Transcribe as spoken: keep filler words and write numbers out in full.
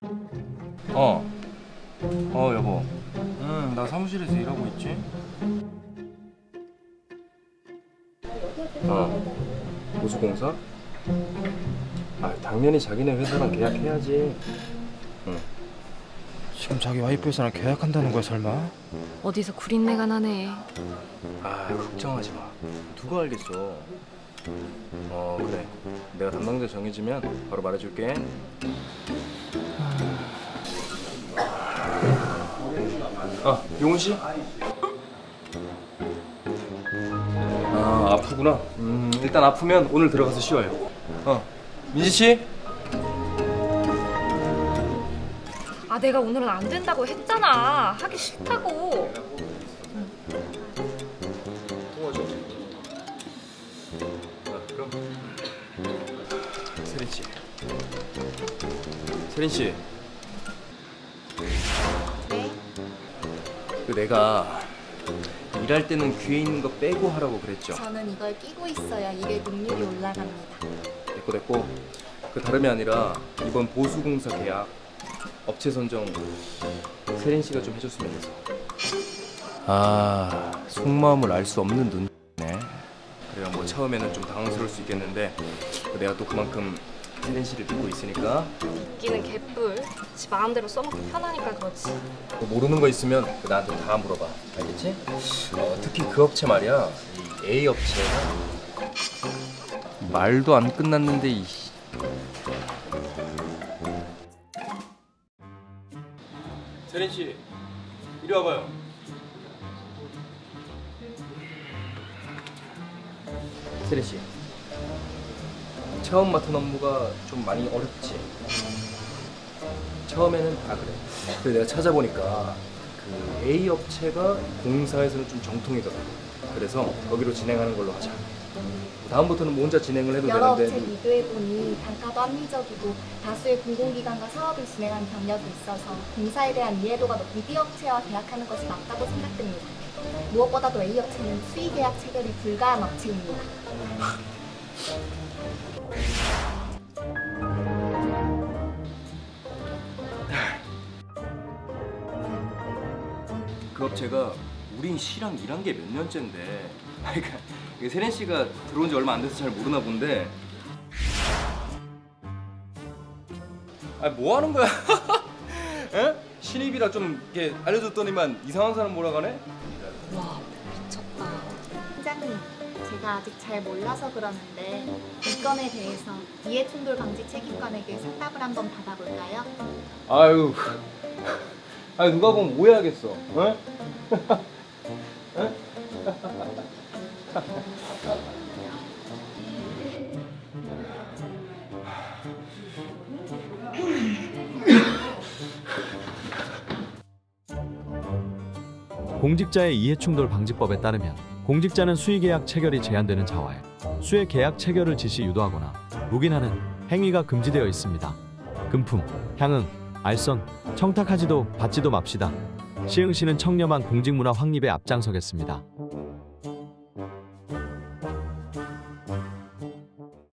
어. 어, 여보. 응, 나 사무실에서 일하고 있지. 어. 보수공사? 아, 당연히 자기네 회사랑 계약해야지. 응. 지금 자기 와이프 회사랑 계약한다는 거야 설마? 어디서 구린내가 나네. 아, 걱정하지 마. 누가 알겠어. 어, 그래. 내가 담당자 정해지면 바로 말해줄게. 아, 용훈 씨? 아, 아프구나. 음, 일단 아프면 오늘 들어가서 쉬어요. 어, 민지 씨? 아, 내가 오늘은 안 된다고 했잖아. 하기 싫다고. 통화 좀. 아, 그럼. 세린 씨. 세린 씨. 네? 그 내가 일할 때는 귀에 있는 거 빼고 하라고 그랬죠. 저는 이걸 끼고 있어야 일의 능률이 올라갑니다. 됐고 됐고. 그 다름이 아니라 이번 보수공사 계약 업체 선정 세린 씨가 좀 해줬으면 해서. 아, 속마음을 알 수 없는 눈이네. 그래야 뭐 처음에는 좀 당황스러울 수 있겠는데 내가 또 그만큼 세린 씨를 믿고 있으니까. 있기는 개뿔. 지 마음대로 써먹기 편하니까 그렇지. 뭐 모르는 거 있으면 나한테 다 물어봐. 알겠지? 어, 특히 그 업체 말이야. 이 A 업체가 말도 안 끝났는데 이. 세린 씨, 이리 와봐요. 세린 씨, 처음 맡은 업무가 좀 많이 어렵지. 처음에는 다 그래. 그래서 내가 찾아보니까 그 A 업체가 공사에서는 좀 정통이더라고. 그래서 거기로 진행하는 걸로 하자. 다음부터는 뭐 혼자 진행을 해도 여러 되는데. 업체 비교해보니 단가도 합리적이고 다수의 공공기관과 사업을 진행한 경력이 있어서 공사에 대한 이해도가 높은 B 업체와 계약하는 것이 맞다고 생각됩니다. 무엇보다도 A 업체는 수의계약 체결이 불가한 업체입니다. 그 업체가 우린 씨랑 일한 게 몇 년째인데. 그러니까 이게 세린 씨가 들어온 지 얼마 안 돼서 잘 모르나 본데. 아, 뭐 하는 거야? 에? 신입이라 좀 이렇게 알려줬더니만 이상한 사람 몰아가네? 와, 미쳤다. 팀장님, 제가 아직 잘 몰라서 그러는데 이 건에 대해서 이해충돌 방지 책임관에게 상담을 한번 받아볼까요? 아유, 아유 누가 보면 오해하겠어. 어? 어? 공직자의 이해충돌 방지법에 따르면 공직자는 수의계약 체결이 제한되는 자와의 수의 계약 체결을 지시 유도하거나 묵인하는 행위가 금지되어 있습니다. 금품, 향응, 알선, 청탁하지도 받지도 맙시다. 시흥시는 청렴한 공직문화 확립에 앞장서겠습니다.